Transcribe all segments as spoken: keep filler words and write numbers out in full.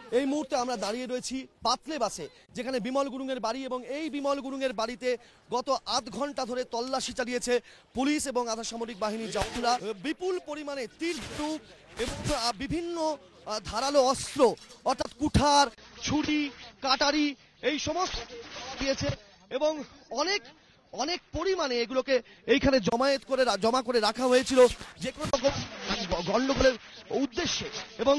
এই মুহূর্তে আমরা দাঁড়িয়ে রয়েছি পাতলে বাসে, যেখানে বিমল গুরুংয়ের বাড়ি, এবং এই বিমল গুরুংয়ের বাড়িতে গত আধ ঘন্টা ধরে তল্লাশি চালিয়েছে পুলিশ এবং আধা সামরিক বাহিনীর জওয়ানরা। বিপুল পরিমাণে তীর ধনুক এবং বিভিন্ন ধারালো অস্ত্র অর্থাৎ কুঠার, ছুরি, কাটারি এই সমস্ত দিয়েছে এবং অনেক অনেক পরিমাণে এগুলোকে এইখানে জমায়েত করে জমা করে রাখা হয়েছিল যে কোনো রকম গন্ডগোলের উদ্দেশ্যে। এবং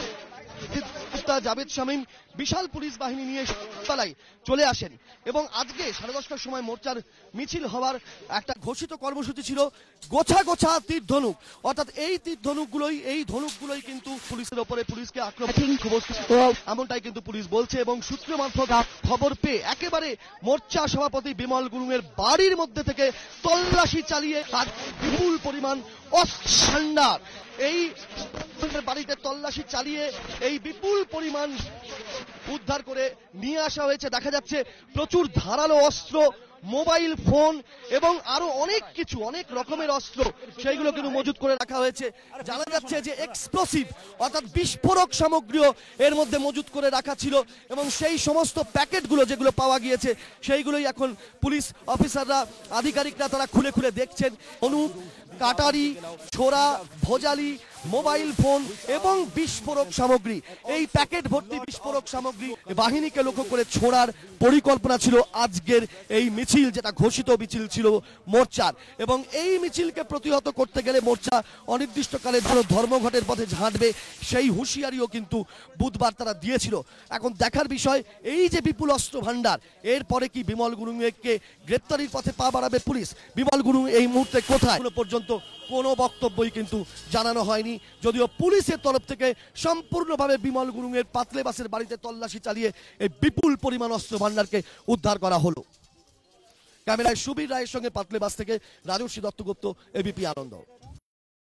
জাভেদ শামীম বিশাল পুলিশ বাহিনী নিয়ে তলায় চলে আসেন এবং আজকে সাড়ে দশটার সময় মোর্চার মিছিল হওয়ার একটা ঘোষিত কর্মসূচি ছিল। গোছা গোছা তীর ধনুক, অর্থাৎ এই তীর ধনুকগুলোই এই ধনুকগুলোই কিন্তু পুলিশের ওপরে পুলিশকে আক্রমণ এমনটাই কিন্তু পুলিশ বলছে। এবং সূত্র মারফত খবর পেয়ে একেবারে মোর্চা সভাপতি বিমল গুরুংয়ের বাড়ির মধ্যে থেকে তল্লাশি চালিয়ে আর বিপুল পরিমাণ অস্ত্র ভান্ডার এই বাড়িতে তল্লাশি চালিয়ে এই বিপুল পরিমাণ উদ্ধার করে নিয়ে আসা হয়েছে। দেখা যাচ্ছে প্রচুর ধারালো অস্ত্র, মোবাইল ফোন এবং আরো অনেক কিছু, অনেক রকমের অস্ত্র সেইগুলো কিন্তু মজুত করে রাখা হয়েছে। জানা যাচ্ছে যে এক্সপ্লোসিভ অর্থাৎ বিস্ফোরক সামগ্রীও এর মধ্যে মজুত করে রাখা ছিল এবং সেই সমস্ত প্যাকেটগুলো যেগুলো পাওয়া গিয়েছে সেইগুলোই এখন পুলিশ অফিসাররা, আধিকারিকরা তারা খুলে খুলে দেখছেন। অনুপ, কাটারি, ছোরা, ভোজালি, মোবাইল ফোন এবং বিস্ফোরক সামগ্রী, এই প্যাকেট ভর্তি বিস্ফোরক সামগ্রী বাহিনীকে লক্ষ্য করে ছোড়ার পরিকল্পনা ছিল আজকের এই মিছিল, যেটা ঘোষিত মিছিল ছিল মোর্চার। এবং এই মিছিলকে প্রতিহত করতে গেলে মোর্চা অনির্দিষ্টকালের জন্য ধর্মঘটের পথে ঝাঁটবে সেই হুঁশিয়ারিও কিন্তু বুধবার তারা দিয়েছিল। এখন দেখার বিষয় এই যে বিপুল অস্ত্র ভান্ডার, এরপরে কি বিমল গুরুংকে গ্রেপ্তারির পথে পা বাড়াবে পুলিশ? বিমল গুরুং এই মুহূর্তে কোথায় পর্যন্ত কোনো বক্তব্যই কিন্তু জানানো হয়নি, যদিও পুলিশের তরফ থেকে সম্পূর্ণভাবে বিমল গুরুংয়ের পাতলে বাসের বাড়িতে তল্লাশি চালিয়ে এই বিপুল পরিমাণ অস্ত্র ভান্ডারকে উদ্ধার করা হলো। ক্যামেরায় সুবীর রায়ের সঙ্গে পাতলে বাস থেকে রাজস্বী দত্তগুপ্ত, এবিপি আনন্দ।